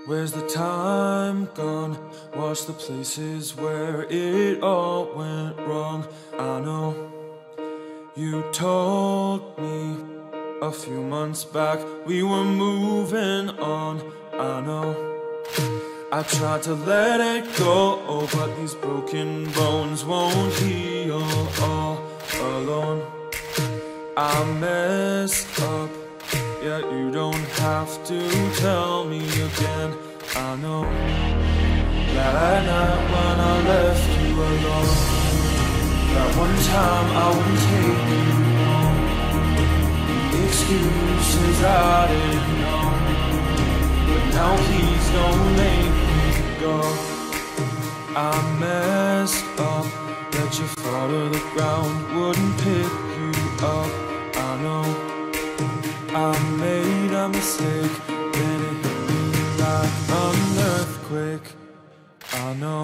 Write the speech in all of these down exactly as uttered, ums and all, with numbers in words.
Where's the time gone? Watch the places where it all went wrong. I know you told me a few months back we were moving on. I know I tried to let it go, but these broken bones won't heal all alone. I messed up, yet you don't have to tell me again. I know that night when I left you alone, that one time I wouldn't take you home. The excuses I didn't know, but now please don't make me go. I messed up, let you fall to the ground, wouldn't pick you up. I know I made a mistake, then it hit me like an earthquake. I know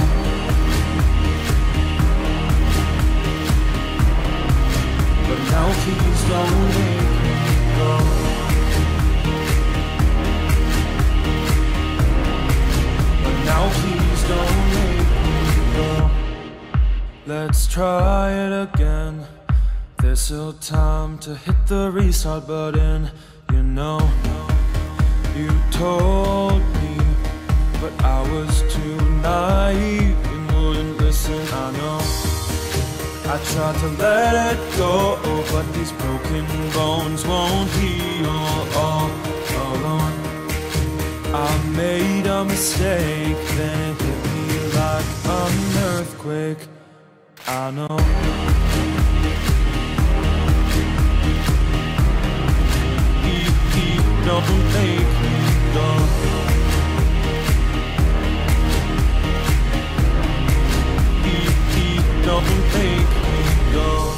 but now please don't make me go. But now please don't make me go. Let's try it again. There's still time to hit the restart button. You know, you told me, but I was too naive and wouldn't listen. I know I tried to let it go, but these broken bones won't heal all alone. I made a mistake, then it hit me like an earthquake. I know don't make me go. Don't make me go.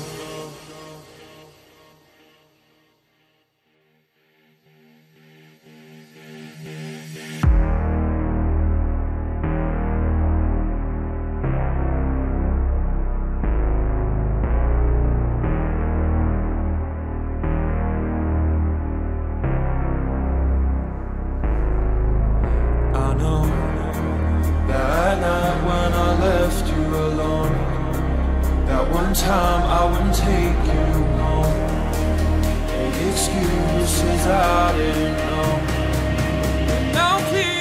Time I wouldn't take you home. The excuses I didn't know. And now please